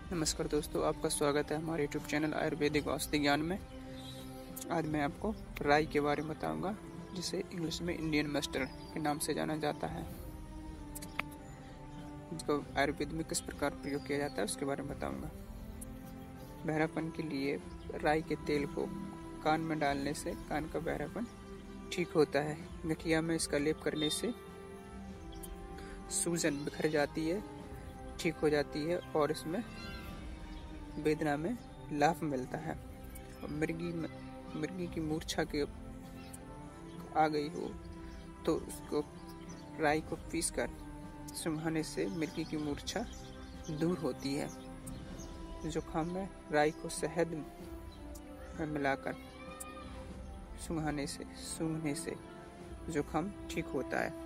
नमस्कार दोस्तों, आपका स्वागत है हमारे YouTube चैनल आयुर्वेदिक औषधि ज्ञान में। आज मैं आपको राई के बारे में बताऊंगा, जिसे इंग्लिश में इंडियन मस्टर्ड के नाम से जाना जाता है। इसको आयुर्वेद में किस प्रकार प्रयोग किया जाता है उसके बारे में बताऊंगा। बहरापन के लिए राई के तेल को कान में डालने से कान का बहरापन ठीक होता है। गठिया में इसका लेप करने से सूजन बिखर जाती है, ठीक हो जाती है और इसमें वेदना में लाभ मिलता है। मिर्गी की मूर्छा के आ गई हो तो उसको राई को पीसकर सुंघाने से मिर्गी की मूर्छा दूर होती है। जुकाम में राई को शहद में मिलाकर सूंघने से जुकाम ठीक होता है।